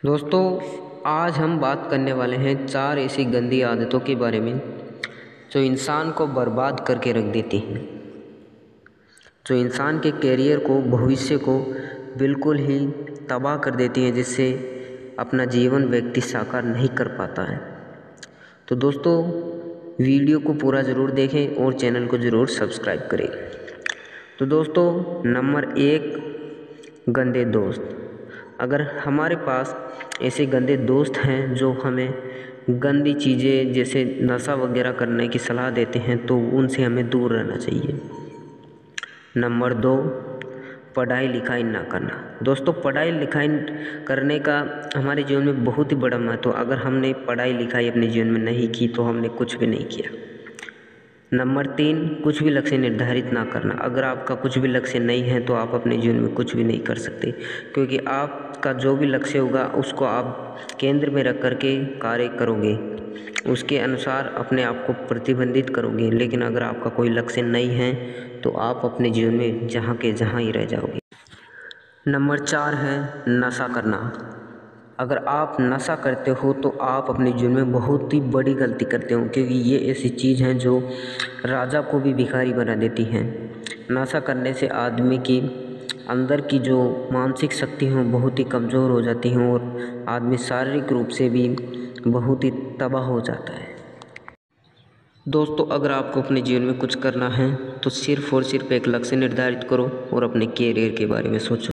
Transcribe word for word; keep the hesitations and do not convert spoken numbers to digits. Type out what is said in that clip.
दोस्तों, आज हम बात करने वाले हैं चार ऐसी गंदी आदतों के बारे में जो इंसान को बर्बाद करके रख देती हैं, जो इंसान के करियर को, भविष्य को बिल्कुल ही तबाह कर देती हैं, जिससे अपना जीवन व्यक्ति साकार नहीं कर पाता है। तो दोस्तों, वीडियो को पूरा ज़रूर देखें और चैनल को ज़रूर सब्सक्राइब करें। तो दोस्तों, नंबर एक, गंदे दोस्त। अगर हमारे पास ऐसे गंदे दोस्त हैं जो हमें गंदी चीज़ें जैसे नशा वगैरह करने की सलाह देते हैं, तो उनसे हमें दूर रहना चाहिए। नंबर दो, पढ़ाई लिखाई ना करना। दोस्तों, पढ़ाई लिखाई करने का हमारे जीवन में बहुत ही बड़ा महत्व। अगर हमने पढ़ाई लिखाई अपने जीवन में नहीं की तो हमने कुछ भी नहीं किया। नंबर तीन, कुछ भी लक्ष्य निर्धारित ना करना। अगर आपका कुछ भी लक्ष्य नहीं है तो आप अपने जीवन में कुछ भी नहीं कर सकते, क्योंकि आपका जो भी लक्ष्य होगा उसको आप केंद्र में रख कर के कार्य करोगे, उसके अनुसार अपने आप को प्रतिबंधित करोगे। लेकिन अगर आपका कोई लक्ष्य नहीं है तो आप अपने जीवन में जहाँ के जहाँ ही रह जाओगे। नंबर चार है नशा करना। अगर आप नशा करते हो तो आप अपने जीवन में बहुत ही बड़ी गलती करते हो, क्योंकि ये ऐसी चीज़ हैं जो राजा को भी भिखारी बना देती हैं। नशा करने से आदमी की अंदर की जो मानसिक शक्ति हैं बहुत ही कमज़ोर हो जाती हैं और आदमी शारीरिक रूप से भी बहुत ही तबाह हो जाता है। दोस्तों, अगर आपको अपने जीवन में कुछ करना है तो सिर्फ़ और सिर्फ एक लक्ष्य निर्धारित करो और अपने कैरियर के बारे में सोचो।